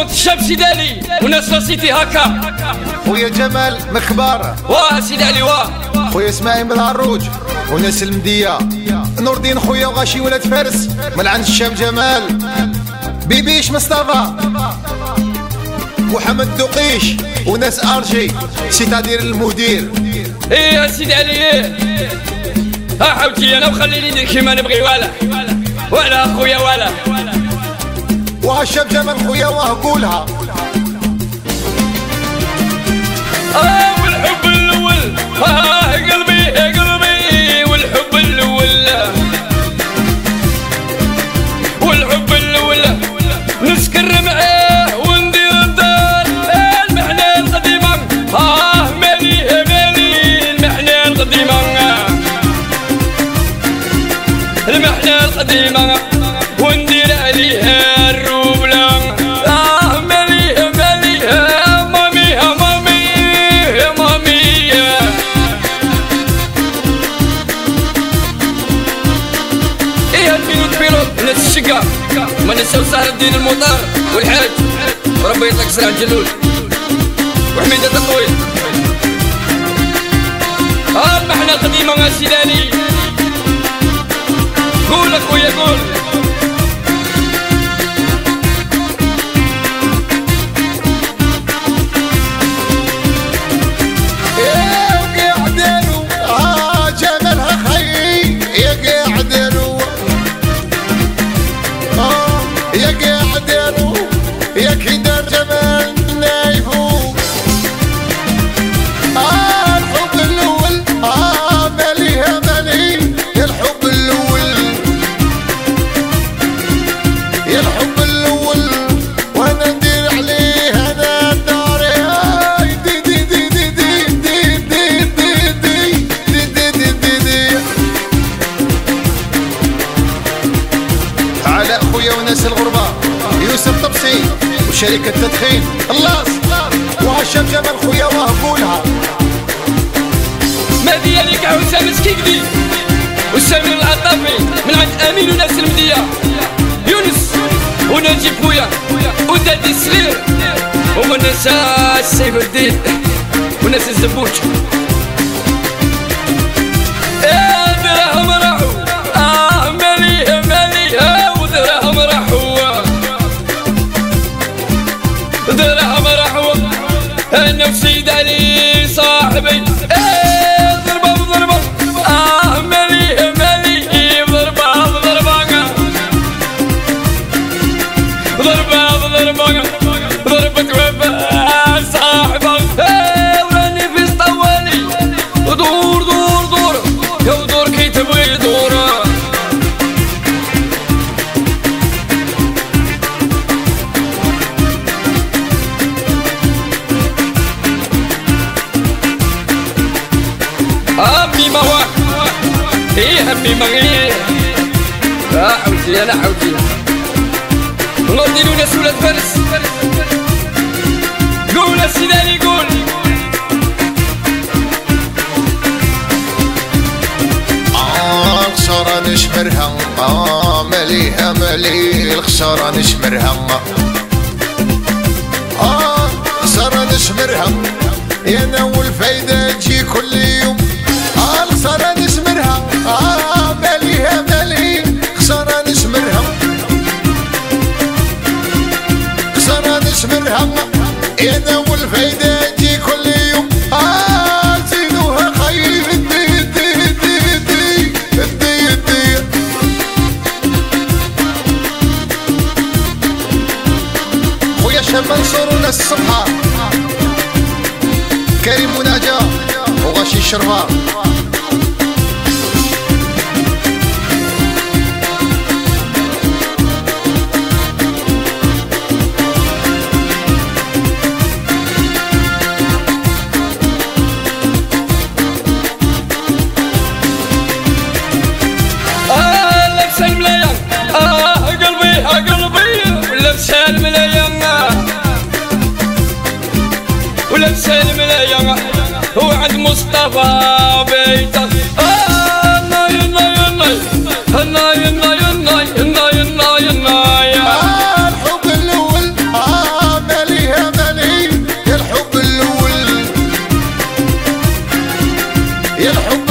موت الشاب سيدي علي وناس لاسيتي هكا. خويا جمال مخبار واه سيدي علي واه. خويا اسماعيل من العروج وناس المدية. نور الدين خويا وغاشي ولاد فارس من عند الشام جمال. بيبيش مصطفى محمد دقيش وناس ارجي سيتادير المدير. ايه يا سيدي علي ايه ها حاولتي انا وخليني ندير كيما نبغي ولا خويا ولا. وهالشاب جمال خويا واه قولها. والحب الاول قلبي والحب الاول والحب الاول نسكر معاه وندير الدار المحنة القديمة. مالي المحنة القديمة المحنة القديمة وندير عليها الروبلة. مالي مامي ايه البيلوت ناس الشقة ما نساو سهر الدين المطار والحاج وربي يطلق سرع الجلول وحميدة الطويل. المحنة القديمة يا سيدي علي قول اخويا قول. يا كدر جمال نايفو. الحب الاول مالي يا الحب الاول يا الحب الاول وانا ندير عليه انا داري. دي دي دي دي دي دي دي دي دي دي دي دي دي على اخويا وناس الغربة يوسف طبسي وشركة تدخين خلاص. وهالشاب جمال خويا واه قولها. مهدي عليك حسام مسكيكدي وسامي العطافي من عند امين وناس المدية. يونس ونجيب خويا ودادي الصغير وناس السيف الدين وناس الزبوج. دراهم راحوا مالي ودراهم راحوا دراهم راحوا انا وسيد علي صاحبي. ضربة بضربة مالي بضربة بضربة ضربة وفاء صاحبك. وراني في طوالي ودور يا ودور كي تبغي دور. همي ما هو ايه همي ما غير حاولتي انا حاولتي نودي له ناس ولاد فارس. قول السيدي علي قول. الخسارة نشمرها مالي الخسارة نشمرها. الخسارة نشمرها يا انا والفايدة تجي كل يوم. الخسارة نشمرها مالي خسارة نشمرها خسارة نشمرها يا انا والفايدة تجي كل يوم. زيدوها خير دي خويا شاب منصور وناس الصبحة كريم ونجا وغاشي الشرفة. لابسة الملاية قلبي لابسة الملاية ولابسة الملاية وعند مصطفى بيته. الحب الاول الحب